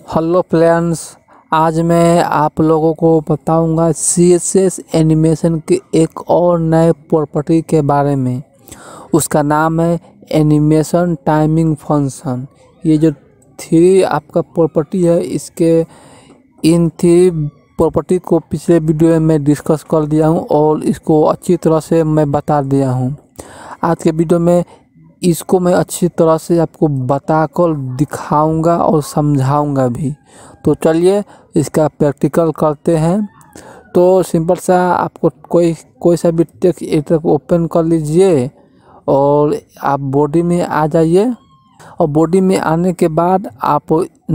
Hello friends, आज मैं आप लोगों को बताऊंगा CSS एनिमेशन के एक और नए प्रॉपर्टी के बारे में। उसका नाम है एनिमेशन टाइमिंग फंक्शन। ये जो थ्री आपका प्रॉपर्टी है, इसके इन थ्री प्रॉपर्टी को पिछले वीडियो में मैं डिस्कस कर दिया हूं और इसको अच्छी तरह से मैं बता दिया हूं। आज के वीडियो में इसको मैं अच्छी तरह से आपको बताकर दिखाऊंगा और समझाऊंगा भी। तो चलिए इसका प्रैक्टिकल करते हैं। तो सिंपल सा आपको कोई सा भी टेक्स्ट एडिटर को ओपन कर लीजिए और आप बॉडी में आ जाइए। और बॉडी में आने के बाद आप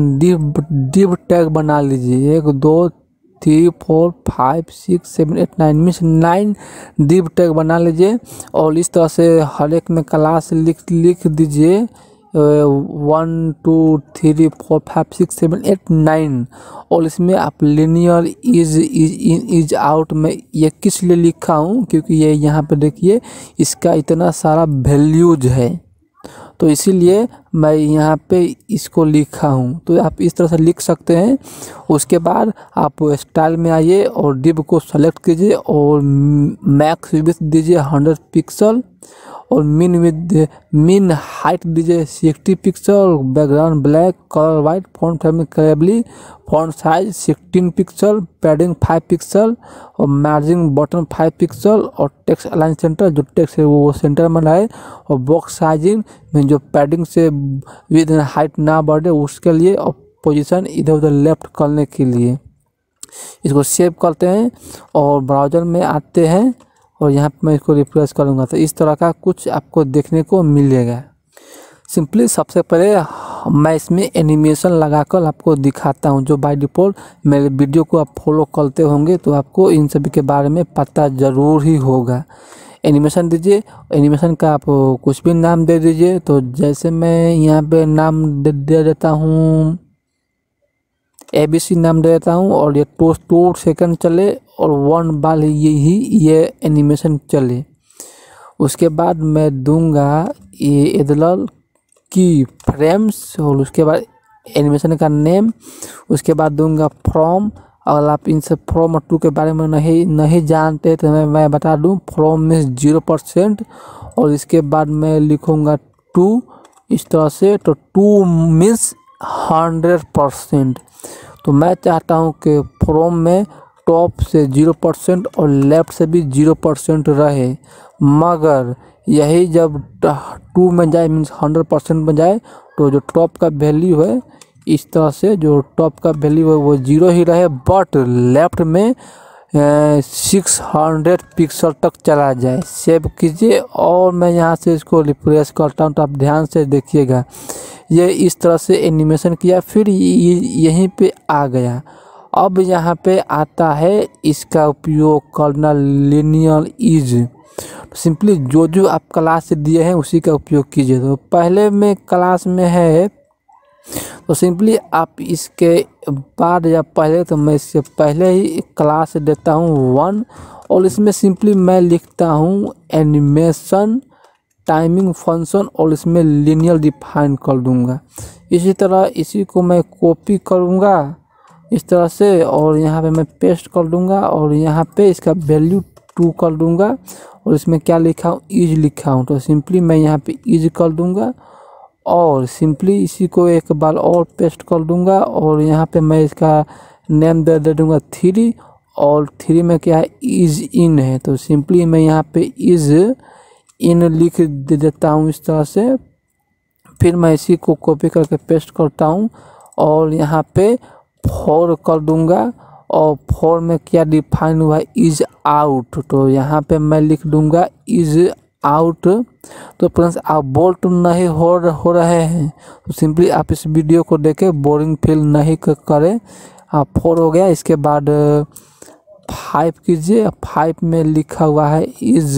डिव टैग बना लीजिए। 1 2 3 4 5 6 7 8 9 मीन्स 9 डिव टैग बना लीजिए। और इस तरह से हर एक में क्लास लिख दीजिए 1 2 3 4 5 6 7 8 9। और इसमें आप linear ease in ease out में ये किस लिए लिखा हूँ, क्योंकि ये यहाँ पे देखिए इसका इतना सारा वैल्यूज है, तो इसीलिए मैं यहाँ पे इसको लिखा हूँ। तो आप इस तरह से लिख सकते हैं। उसके बाद आप स्टाइल में आइए और डिव को सेलेक्ट कीजिए और मैक्स विड्थ दीजिए 100 पिक्सल और मिन हाइट दीजिए 60 pixel. Background black, colour white, font family Calibri, font size 16 pixel, padding 5 pixel और मार्जिन बटन 5 पिक्सल और टेक्स्ट अलाइन सेंटर, जो टेक्स्ट है वो सेंटर में रहे। और बॉक्स साइजिंग में जो पैडिंग से विद हाइट ना बढ़े उसके लिए, और पोजीशन इधर उधर लेफ्ट करने के लिए। इसको सेव करते हैं और ब्राउज़र में आते हैं और यहाँ पे मैं इसको रिफ्रेश करूँगा तो इस तरह का कुछ आपको देखने को मिलेगा। सिंपली सबसे पहले मैं इसमें एनिमेशन लगाकर आपको दिखाता हूँ, जो बाय डिफ़ॉल्ट मेरे वीडियो को आप फॉलो करते होंगे तो आपको इन सभी के बारे में पता ज़रूर ही होगा। एनिमेशन दीजिए, एनिमेशन का आप कुछ भी नाम दे दीजिए। तो जैसे मैं यहाँ पे नाम दे देता हूँ ABC नाम दे देता हूँ और ये 2 सेकंड चले और 1 बार ये एनिमेशन चले। उसके बाद मैं दूंगा ये एडलर की फ्रेम्स और उसके बाद एनिमेशन का नेम। उसके बाद दूंगा फ्रॉम। अगर आप इन सब फ्रॉम और टू के बारे में नहीं जानते तो मैं बता दूं, फ्रॉम मीन्स 0% और इसके बाद मैं लिखूंगा 2 इस तरह से। तो 2 मीन्स 100%। तो मैं चाहता हूं कि फ्रॉम में टॉप से 0% और लेफ्ट से भी 0% रहे, मगर यही जब 2 में जाए मीन्स 100% में जाए तो जो टॉप का वैल्यू है इस तरह से, जो टॉप का वैल्यू है वो 0 ही रहे, बट लेफ्ट में 600 पिक्सल तक चला जाए। सेव कीजिए और मैं यहाँ से इसको रिफ्रेश करता हूँ तो आप ध्यान से देखिएगा। ये इस तरह से एनिमेशन किया, फिर यहीं पे आ गया। अब यहाँ पे आता है इसका उपयोग करना लिनियर इज। सिंपली जो आप क्लास से दिए हैं उसी का उपयोग कीजिए। तो पहले में क्लास में है तो सिंपली आप इसके बाद या पहले, तो मैं इससे पहले ही क्लास देता हूँ 1 और इसमें सिंपली मैं लिखता हूँ एनिमेशन टाइमिंग फंक्शन और इसमें लिनियर डिफाइन कर दूंगा। इसी तरह इसी को मैं कॉपी करूँगा इस तरह से और यहाँ पे मैं पेस्ट कर दूंगा और यहाँ पे इसका वैल्यू 2 कर दूंगा और इसमें क्या लिखा हूँ, इज लिखा हूँ। तो सिंपली मैं यहाँ पे इज कर दूंगा और सिंपली इसी को एक बार और पेस्ट कर दूंगा और यहाँ पे मैं इसका नेम दे दूंगा 3 और 3 में क्या है, इज इन है। तो सिंपली मैं यहाँ पे इज इन लिख देता हूँ इस तरह से। फिर मैं इसी को कॉपी करके पेस्ट करता हूँ और यहाँ पे 4 कर दूंगा और 4 में क्या डिफाइन हुआ है, इज आउट। तो यहाँ पे मैं लिख दूंगा इज आउट। तो फ्रेंड्स आप बोर तो नहीं हो रहे हैं तो सिंपली आप इस वीडियो को देखें, बोरिंग फील नहीं करें। 4 हो गया। इसके बाद 5 कीजिए। 5 में लिखा हुआ है इज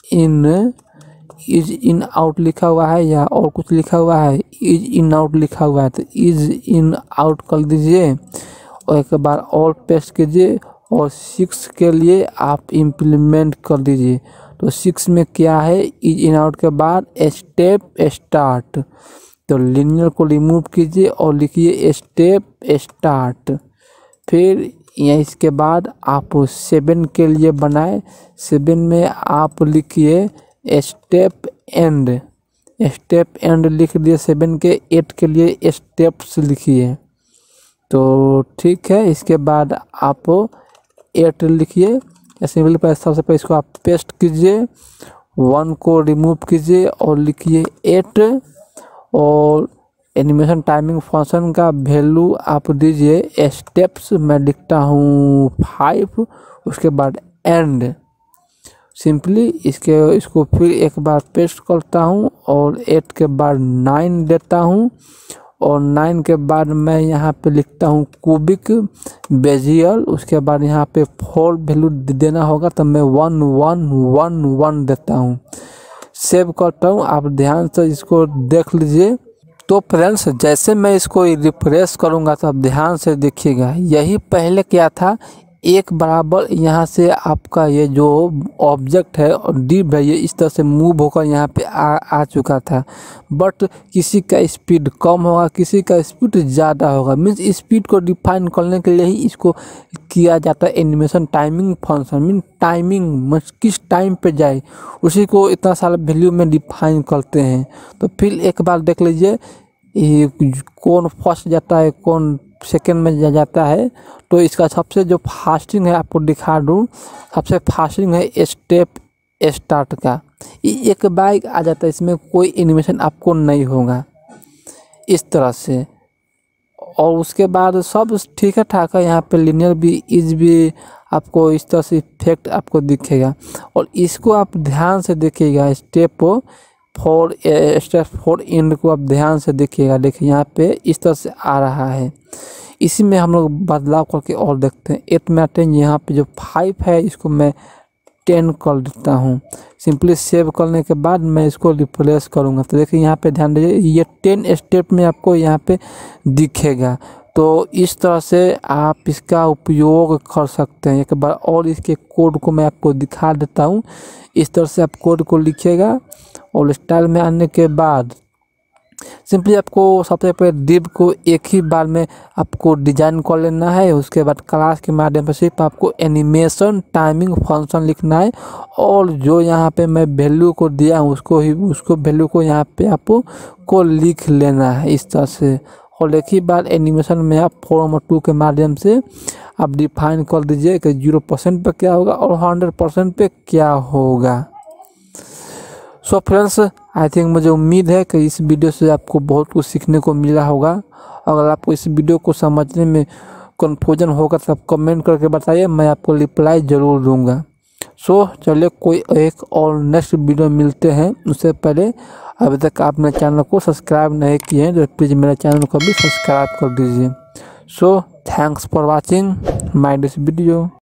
इन आउट लिखा हुआ है या और कुछ लिखा हुआ है, इज इन आउट लिखा हुआ है तो इज इन आउट कर दीजिए और एक बार और पेस्ट कीजिए। और 6 के लिए आप इम्प्लीमेंट कर दीजिए। तो 6 में क्या है, इज इन आउट के बाद स्टेप स्टार्ट। तो लिनियर को रिमूव कीजिए और लिखिए स्टेप स्टार्ट। फिर यहाँ इसके बाद आप 7 के लिए बनाए, 7 में आप लिखिए स्टेप एंड। स्टेप एंड लिख दिए 7 के। 8 के लिए स्टेप्स लिखिए। तो ठीक है, इसके बाद आप 8 लिखिए। सिंपल पर सबसे पहले इसको आप पेस्ट कीजिए, 1 को रिमूव कीजिए और लिखिए 8 और एनिमेशन टाइमिंग फंक्शन का वैल्यू आप दीजिए स्टेप्स, मैं लिखता हूँ 5, उसके बाद एंड। सिंपली इसको फिर एक बार पेस्ट करता हूँ और 8 के बाद 9 देता हूँ और 9 के बाद मैं यहाँ पे लिखता हूँ क्यूबिक बेजियल। उसके बाद यहाँ पे 4 वैल्यू देना होगा, तो मैं 1 1 1 1 देता हूँ। सेव करता हूँ, आप ध्यान से इसको देख लीजिए। तो फ्रेंड्स जैसे मैं इसको रिफ्रेश करूँगा तो आप ध्यान से देखिएगा, यही पहले क्या था, एक बराबर यहाँ से आपका ये जो ऑब्जेक्ट है और डिव है ये इस तरह से मूव होकर यहाँ पे आ चुका था। बट किसी का स्पीड कम होगा, किसी का स्पीड ज़्यादा होगा। मीन्स स्पीड को डिफाइन करने के लिए ही इसको किया जाता है animation timing function. Mean timing किस टाइम पे जाए उसी को इतना सारा वैल्यू में डिफाइन करते हैं। तो फिर एक बार देख लीजिए कौन फर्स्ट जाता है कौन सेकेंड में जाता है। तो इसका सबसे जो फास्टिंग है आपको दिखा दूँ, सबसे फास्टिंग है स्टेप स्टार्ट का। एक बाइक आ जाता है, इसमें कोई एनिमेशन आपको नहीं होगा इस तरह से। और उसके बाद सब ठीक है ठाक है। यहाँ पे लिनियर भी इज भी आपको इस तरह से इफेक्ट आपको दिखेगा। और इसको आप ध्यान से देखिएगा, स्टेप 4 एंड को आप ध्यान से देखिएगा। देखिए यहाँ पे इस तरह से आ रहा है। इसी में हम लोग बदलाव करके और देखते हैं। 8 में 10, यहाँ पे जो 5 है इसको मैं 10 कर देता हूँ। सिंपली सेव करने के बाद मैं इसको रिप्लेस करूँगा। तो देखिए यहाँ पे ध्यान दीजिए, ये 10 स्टेप में आपको यहाँ पे दिखेगा। तो इस तरह से आप इसका उपयोग कर सकते हैं। एक बार और इसके कोड को मैं आपको दिखा देता हूँ। इस तरह से आप कोड को लिखिएगा और स्टाइल में आने के बाद सिंपली आपको सबसे पहले डिव को एक ही बार में आपको डिजाइन कर लेना है। उसके बाद क्लास के माध्यम से सिर्फ आपको एनिमेशन टाइमिंग फंक्शन लिखना है और जो यहाँ पे मैं वैल्यू को दिया हूँ उसको वैल्यू को यहाँ पे आपको लिख लेना है इस तरह से। और एक ही बार एनिमेशन में आप फॉर्म 2 के माध्यम से आप डिफाइन कर दीजिए कि 0% पे क्या होगा और 100% पे क्या होगा। सो फ्रेंड्स आई थिंक मुझे उम्मीद है कि इस वीडियो से आपको बहुत कुछ सीखने को मिला होगा। अगर आपको इस वीडियो को समझने में कन्फ्यूजन होगा तो आप कमेंट करके बताइए, मैं आपको रिप्लाई ज़रूर दूंगा। सो चलिए कोई एक और नेक्स्ट वीडियो मिलते हैं। उससे पहले अभी तक आपने चैनल को सब्सक्राइब नहीं किए हैं तो प्लीज़ मेरे चैनल को भी सब्सक्राइब कर दीजिए। So thanks for watching my this video.